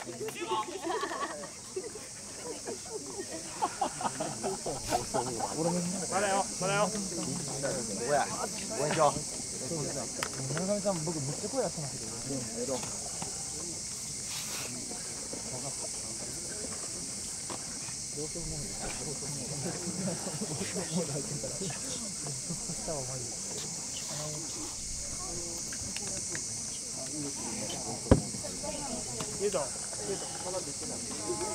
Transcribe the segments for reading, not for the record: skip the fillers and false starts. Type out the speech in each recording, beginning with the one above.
まだよ、まだよ。どこや、応援しよう。村上さん、僕めっちゃ声出してますけど。どうしようもない。いいぞ。まだできない。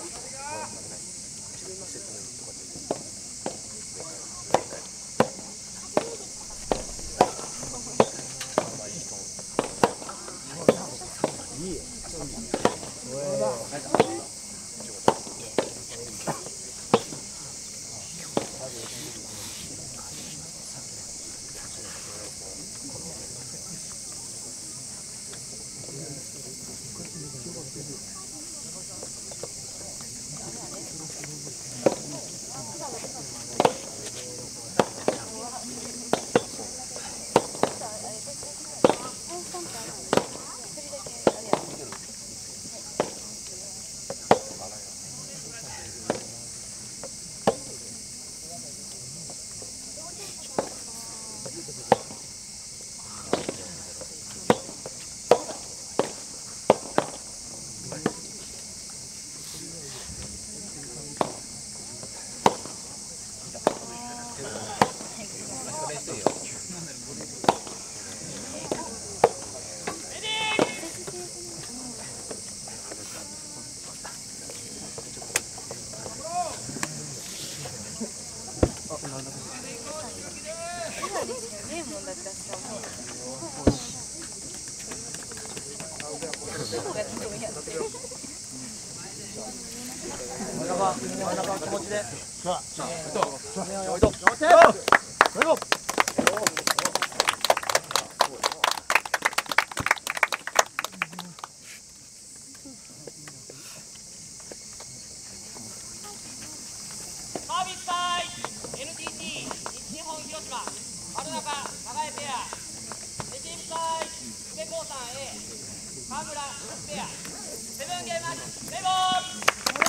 気持ちで。サービスタイ NTT 日本広島丸中長江ペアレシーブタイ宇部興産 A 川村ペアセブンゲームマッチレボー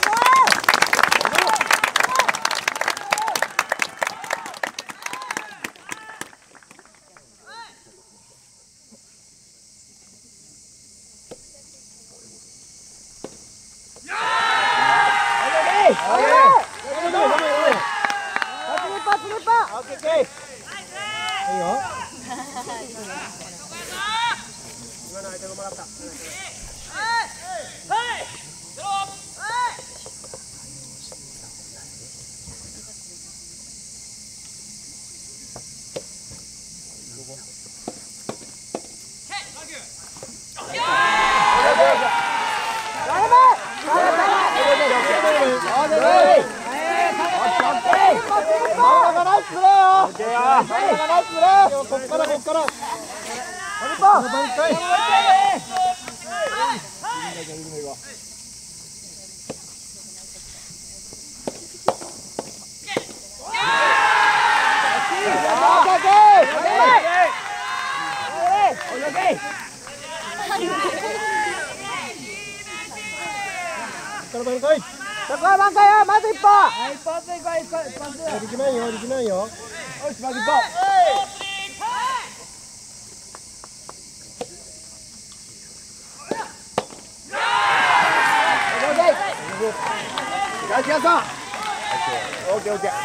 まず一歩。一発でいこう、一発で。力めんよ、力めんよ。よし、まず一歩。東谷さん。オッケー、オッケー。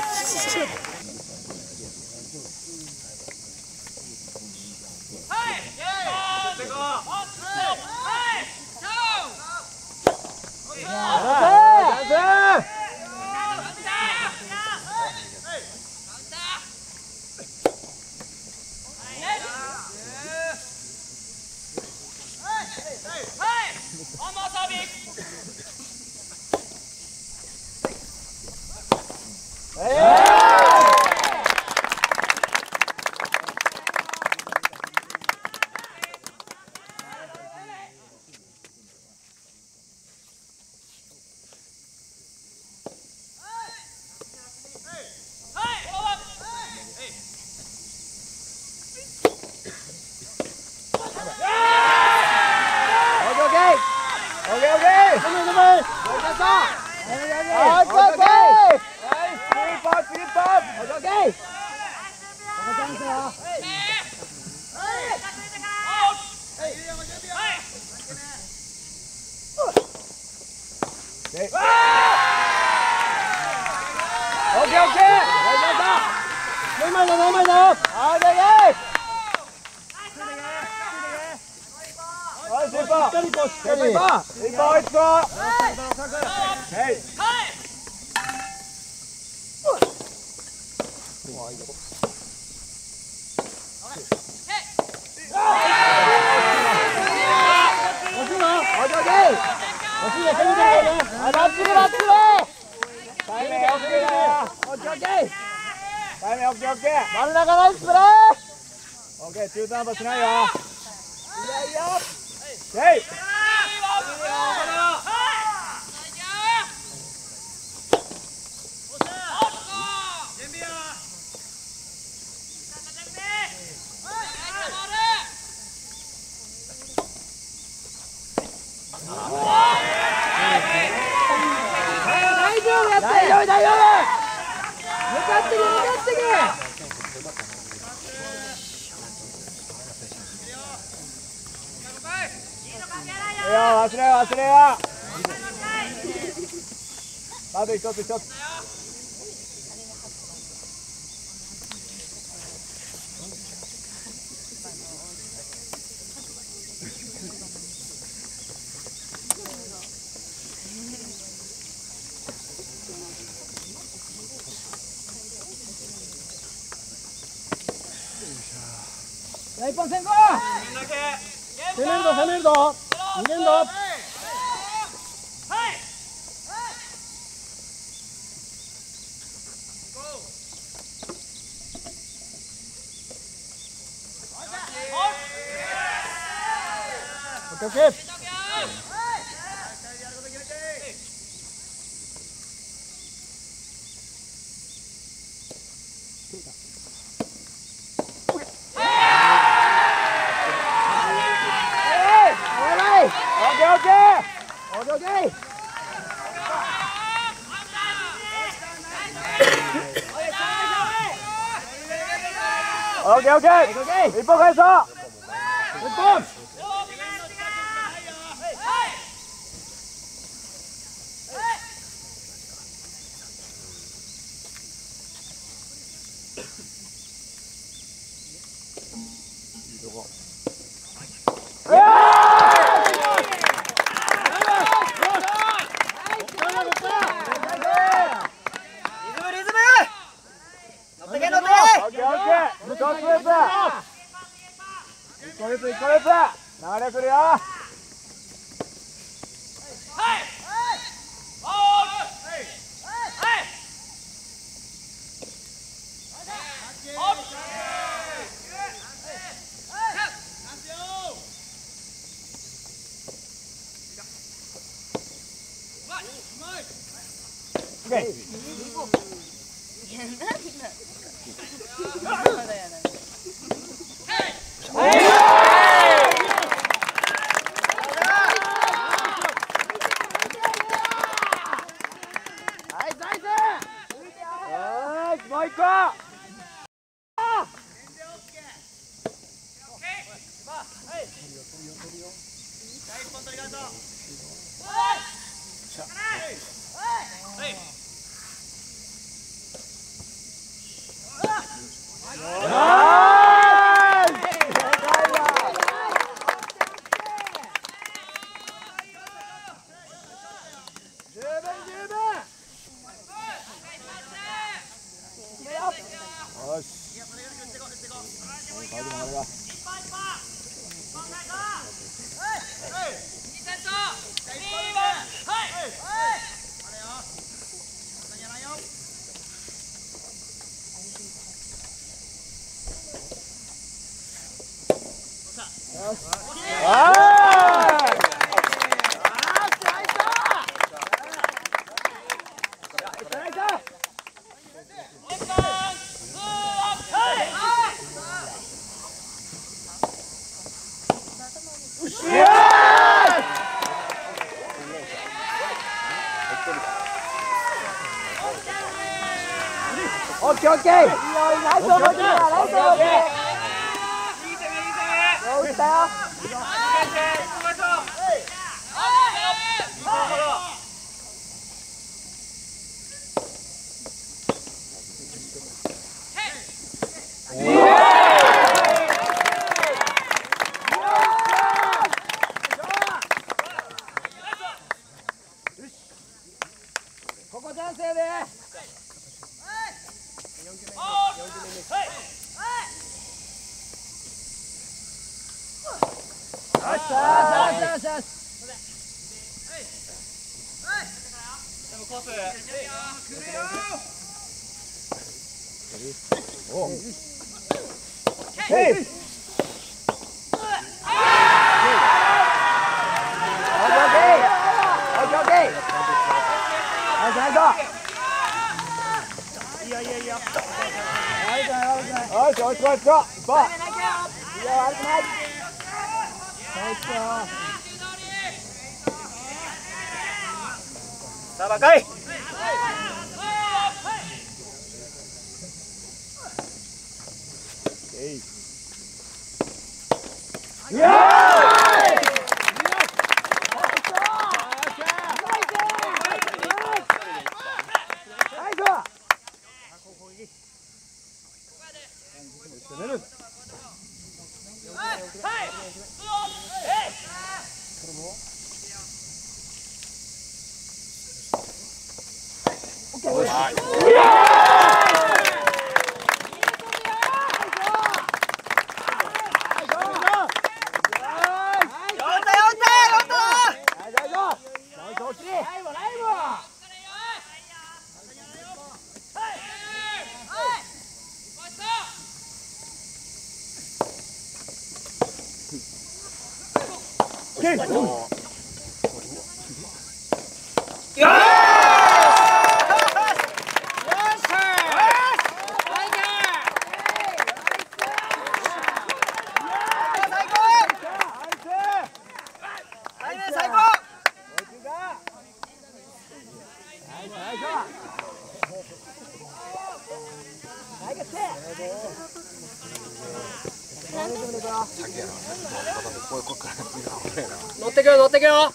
オッケーオッケー。 真ん中ナイスプレー。オッケー、中途半端しないよ。いやいや。えい。大丈夫。向かってけ。いや、忘れよ。あと一つ。一本先行。攻めるぞ。逃げんぞ。オッケー。オッケー。一本返そう。一本。流れくるよ。もう一個。十分。 オッケーオッケー。いいよ、ナイスオーケー。ナイスオーケー。打ったよ。ここチャンスやで。さあ、若い。いや乗ってくよ乗ってくよ。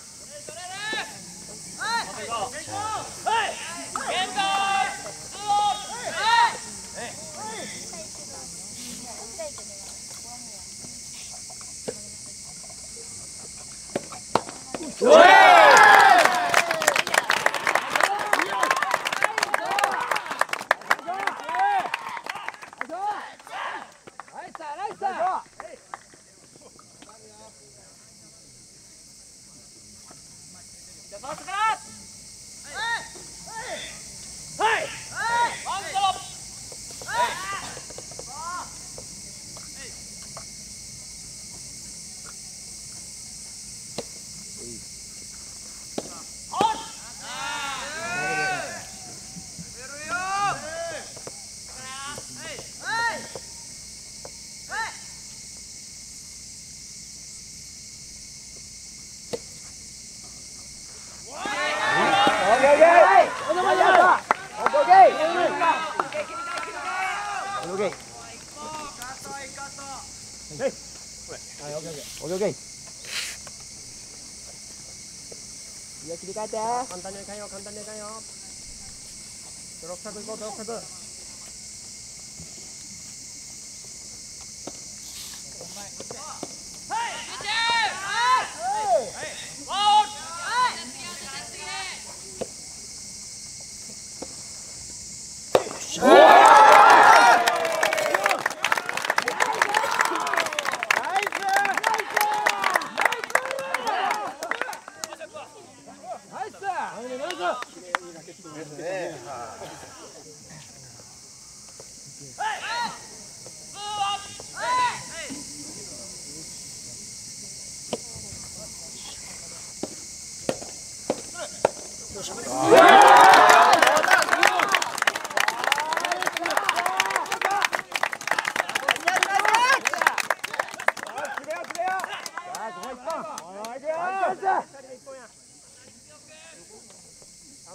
切り替えて。簡単にいかんよ、簡単にいかんよ。ドロップ角行こう、ドロップ角。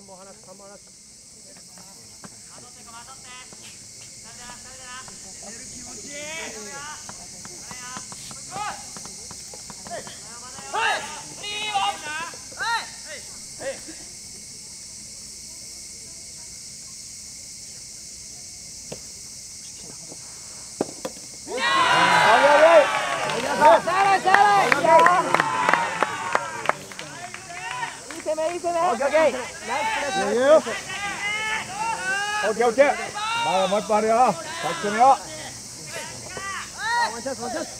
本離す。3本離す。まだもう一本あるよ。先攻めよう。ワンチャンス、ワンチャンス。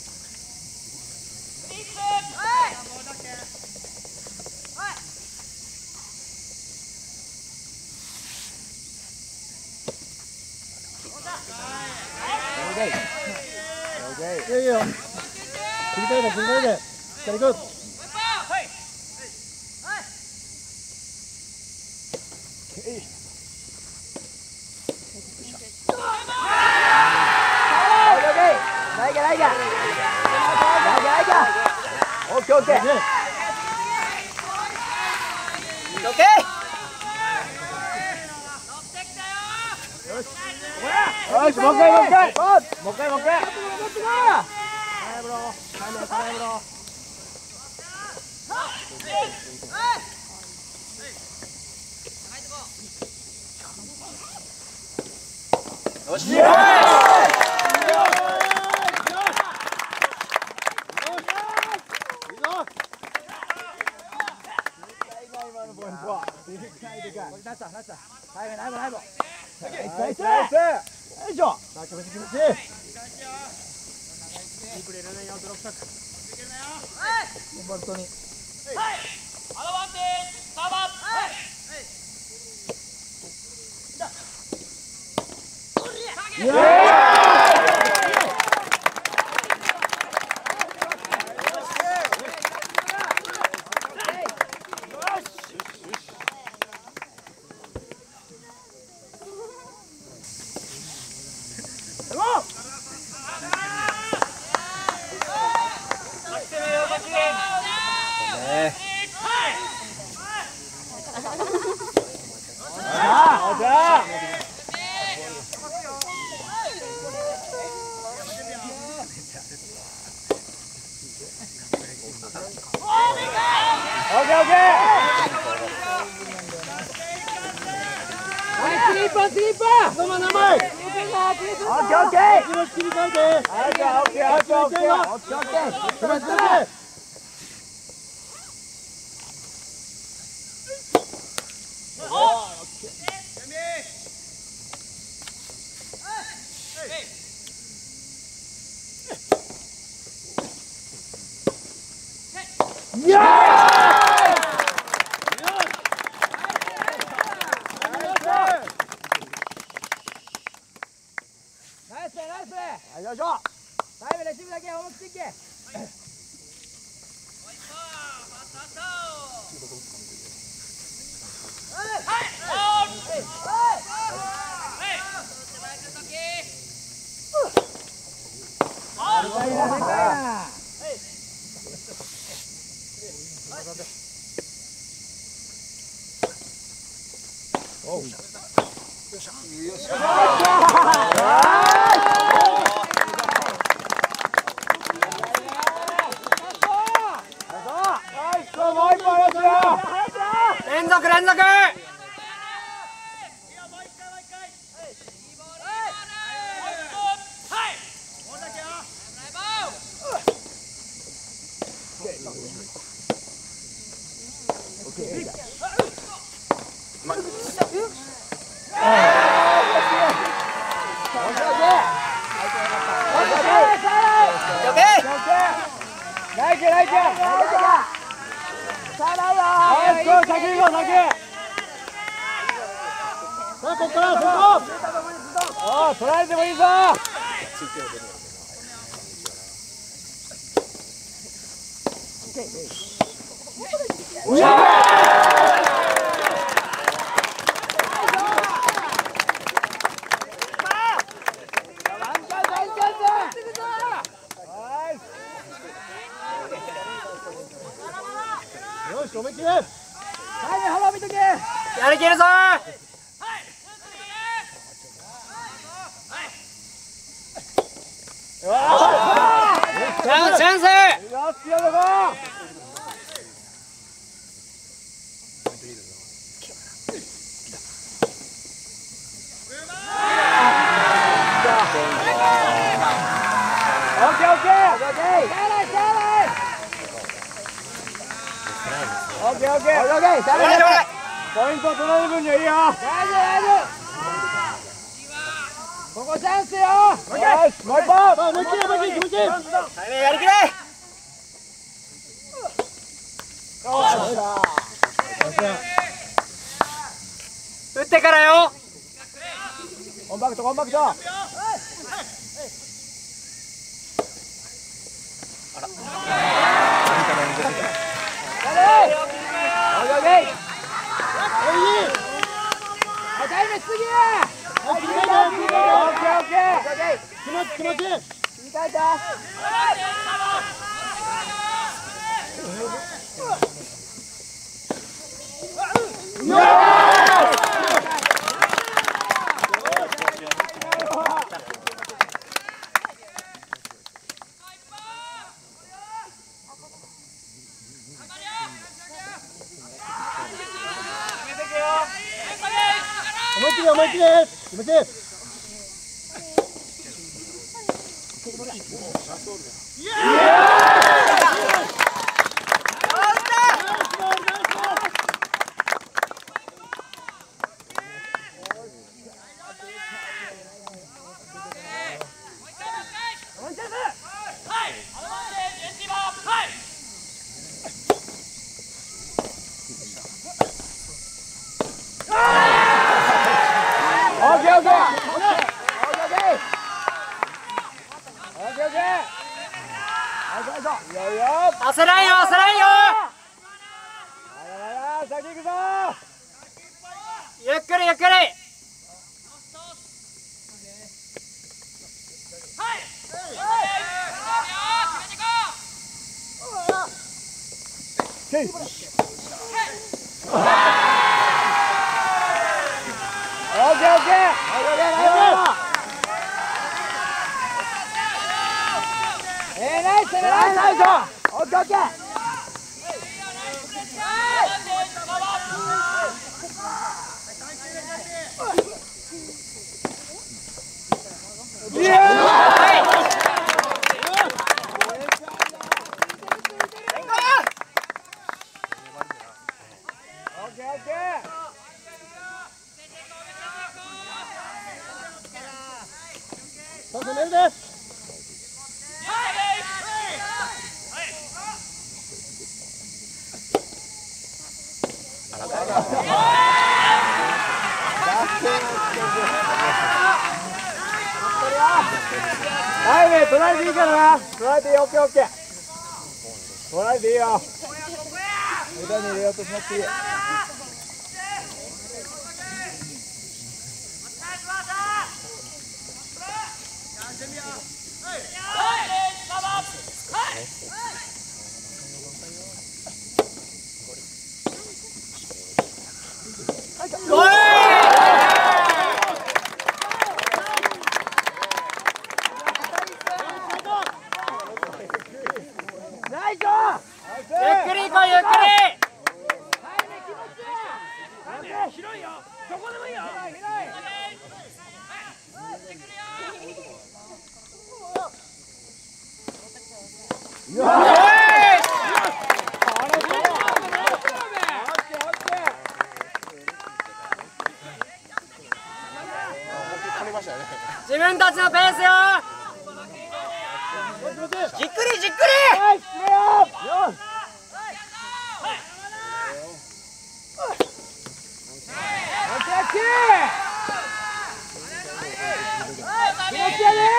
いいよ。切り替えて、切り替えて。しっかり行く。オッケーオッケー。オッケー。よし、もう一回、もう一回。もう一回、もう一回。よし。連続連続。ここからそこ。取られてもいいぞ。よし、思いっきり。タイム幅見とけ。ややりきるぞ。チャンスチャンス。 ポイント取られる分にはいいよ。大丈夫。ここチャンスよ。よし、もう一本。思いっきり思いっきり気持ちいい。やりきれ。 打ってからよ。 コンパクトコンパクト。気持ちいい。思いっきり気持ちいい。 焦らんよ焦らんよ。 先行くぞ。 ゆっくりゆっくり。はいね、取られていいからな。取られていい、オッケーオッケー。取られていいよ。枝に入れようとしなくていい。自分たちのペースよ。じっくりじっくり。 気持ちやね。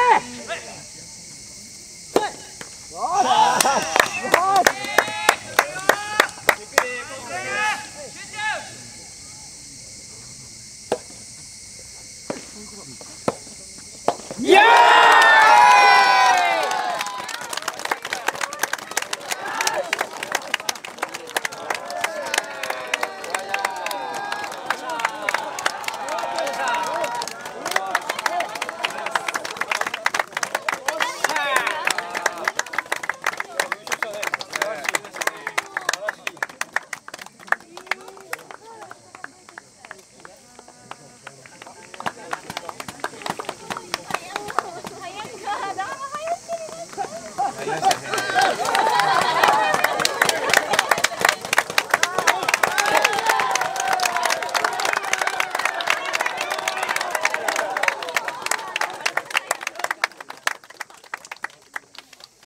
いやー